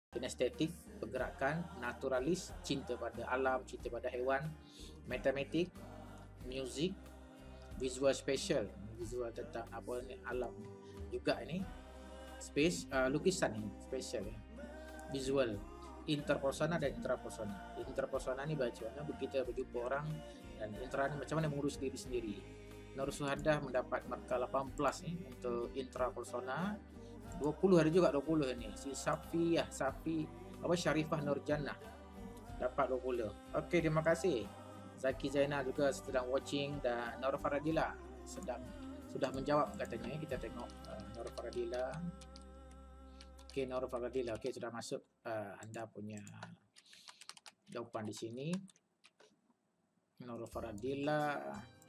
kinestetik, pergerakan, naturalis, cinta pada alam, cinta pada haiwan, matematik, music, visual spatial, visual tentang apa ni, alam juga ini, space, lukisan ni, spatial ya. Visual, interpersona dan intrapersona. Interpersona ni bagaimana kita berjumpa orang, dan intra ni macam mana mengurus diri sendiri. Nur Suhadah mendapat markah 18 ni untuk intrapersona. 20 ada juga 20 ni. Si Safi Syarifah Nurjannah dapat 20. Okey, terima kasih. Zaki Zainal juga sedang watching, dan Nur Faradila sudah menjawab katanya. Kita tengok Nur Faradila. Okey, Nur Faradila. Okey, sudah masuk anda punya jawapan di sini. Nur Faradila.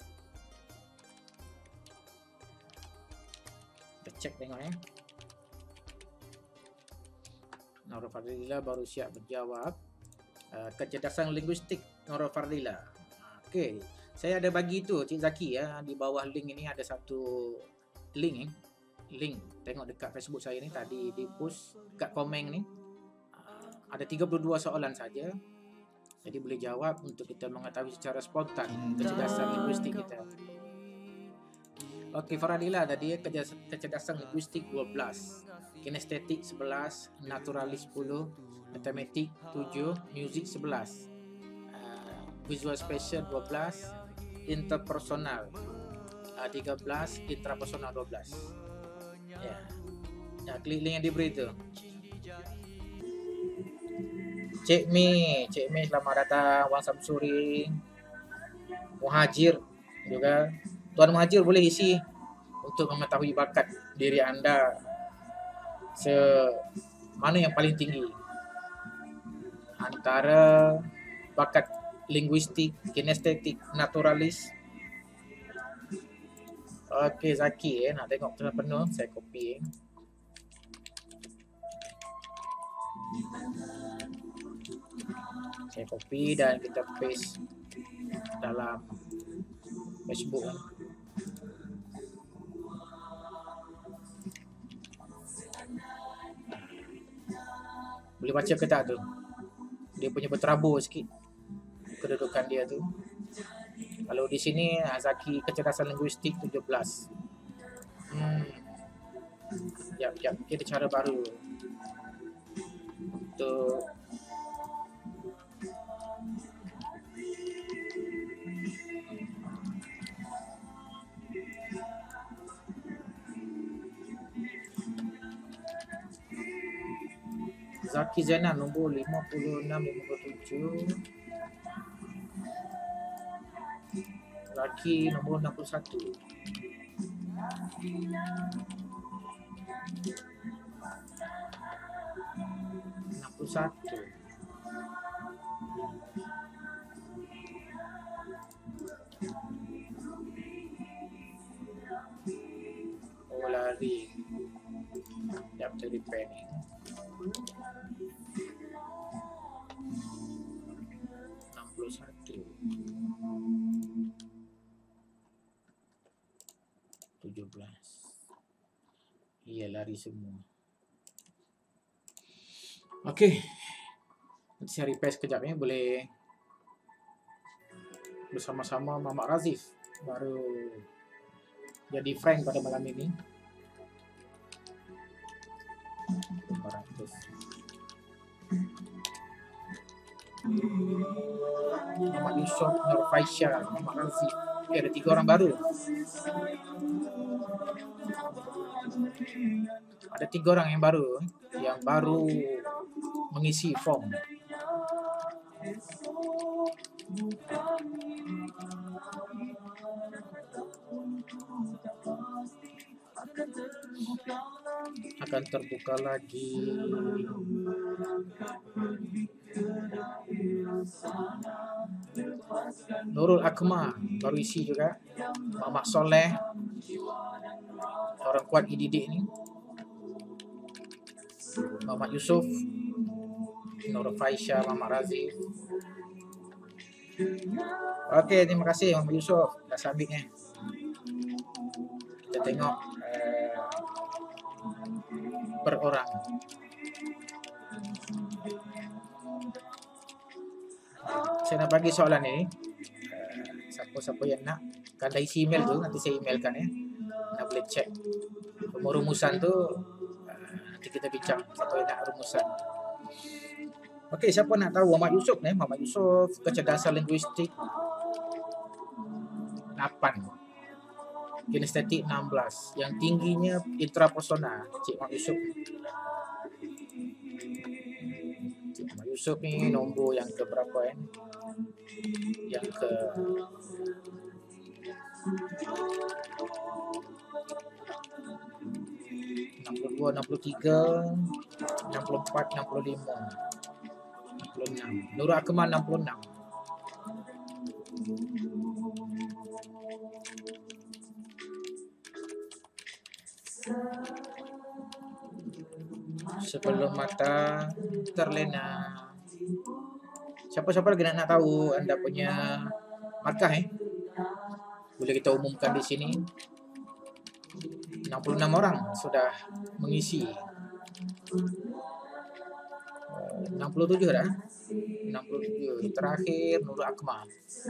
Kita cek tengok ya. Nur Faradila baru siap menjawab. Kecerdasan linguistik Nur Faradila. Okey, saya ada bagi tu Cik Zaki ya, di bawah link ini ada satu link tengok dekat Facebook saya ni, tadi di post dekat komen ni. Ada 32 soalan saja. Jadi boleh jawab untuk kita mengetahui secara spontan kecerdasan linguistik kita. Okey, Faradila tadi kecerdasan linguistik 12, kinestetik 11, naturalis 10, matematik 7, music 11, visual spatial 12, interpersonal 13, intrapersonal 12. Ya. Ya, klik link yang diberi tu. Cik Mi selamat datang. Wan Samsuri, Muhajir juga. Tuan Muhajir boleh isi untuk mengetahui bakat diri anda mana yang paling tinggi antara bakat linguistik, kinestetik, naturalis. Okey Zaki nak tengok penuh, saya copy Saya copy dan kita paste dalam Facebook. Boleh baca ke tak tu? Dia punya berterabur sikit kedudukan dia tu. Kalau di sini Zaki kecerdasan linguistik 17. Jap, kita cara baru untuk Zaki Zainal nombor 56, 57. Laki nombor 61. Oh, lari. Jap, saya repair ni. 61. 17. Iya, lari semua. Okey. Nanti saya repair sekejap ya. Boleh bersama-sama Mamak Razif baru jadi friend pada malam ini. 500. Muhammad Yusof, Nur Faisha, Mamak Razif. Ada 3 orang baru. Ada 3 orang yang baru mengisi form. Akan terbuka lagi. Nurul Akmal baru isi juga. Muhammad Soleh, orang kuat dididik ni. Muhammad Yusof, Nur Faisha, Muhammad Razif. Okey, terima kasih Muhammad Yusof dah submit ni. Kita tengok per orang. saya nak bagi soalan ni. Siapa-siapa yang nak, kan ada isi email tu, nanti saya emailkan ya. Nak boleh check rumusan tu, nanti kita bincang siapa yang nak rumusan. Okey, siapa nak tahu Muhammad Yusof ni? Muhammad Yusof kecerdasan linguistik 8. Kinestetik 16. Yang tingginya intrapersonal. Cik Muhammad Yusof. Cik Muhammad Yusof ni nombor yang ke berapa kan? Yang ke 62, 63, 64, 65, 66. Nurul Akmal 66. Sebelum mata terlena. Siapa-siapa lagi nak tahu anda punya markah boleh kita umumkan di sini. 66 orang sudah mengisi. 67 dah. 67. Terakhir Nurul Akmal.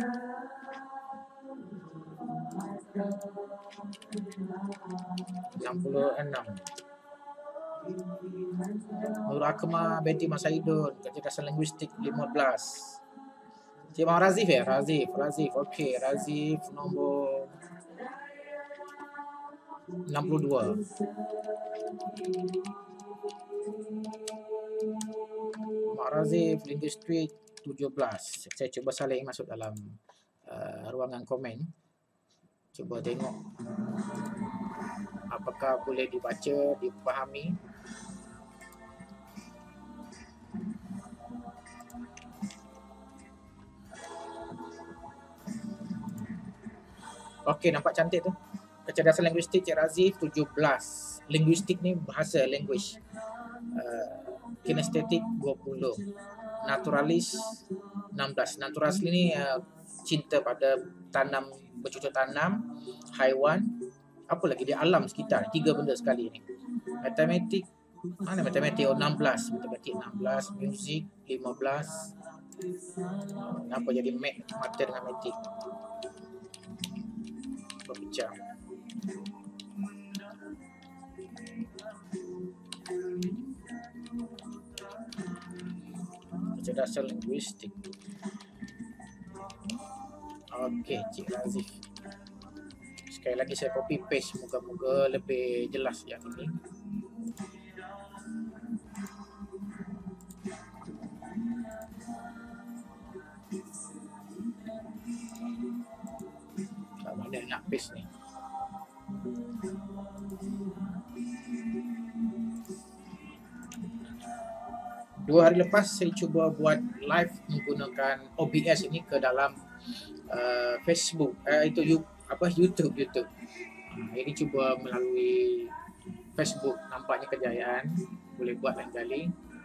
66. Nurul Akmal binti Masaidun, kecerdasan linguistik 15. Cik Mak Razif ya? Razif. Okey, Razif nombor 62. Mak Razif linguistik 17. Saya cuba salin masuk dalam ruangan komen. Cuba tengok apakah boleh dibaca, dipahami. Okey, nampak cantik tu. Kecerdasan linguistik Cik Razif 17. Linguistik ni bahasa, language. Kinestetik 20. Naturalis 16. Naturalis ni cinta pada tanam, bercocok tanam, haiwan, apa lagi dia, alam sekitar. 3 benda sekali ni. Matematik, mana matematik? 16. Matematik 16. Muzik 15. Apa jadi mata dengan matik? Berbincang. Kecerdasan linguistik. Okey, Cik Razif. Sekali lagi saya copy paste, moga-moga lebih jelas yang ini. Tak mana nak paste ni. Dua hari lepas saya cuba buat live menggunakan OBS ini ke dalam Facebook, YouTube. Ini cuba melalui Facebook, nampaknya kejayaan. Boleh buat lain kali.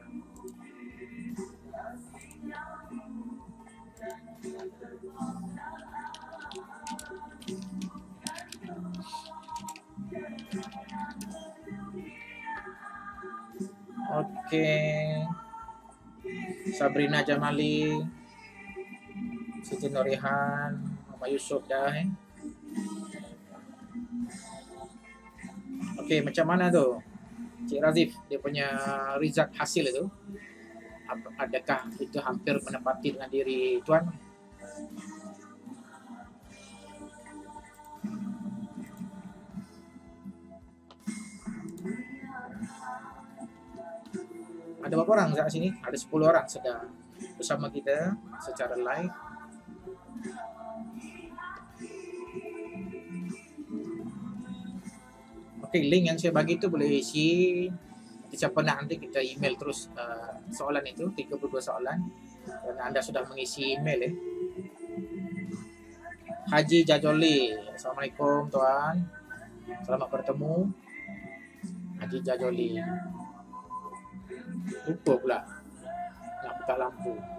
Okey. Sabrina Jamali, Siti Nurihan, Muhammad Yusof dah Okey, macam mana tu Cik Razif, dia punya result hasil itu? Adakah itu hampir menepati dengan diri tuan? Ada berapa orang kat sini? Ada 10 orang sedang bersama kita secara live. Okey, link yang saya bagi tu boleh isi. Siapa nak, nanti kita email terus soalan itu, 32 soalan. Dan anda sudah mengisi email Haji Jajoli. Assalamualaikum tuan. Selamat bertemu. Haji Jajoli. Lupa pula nak buka lampu.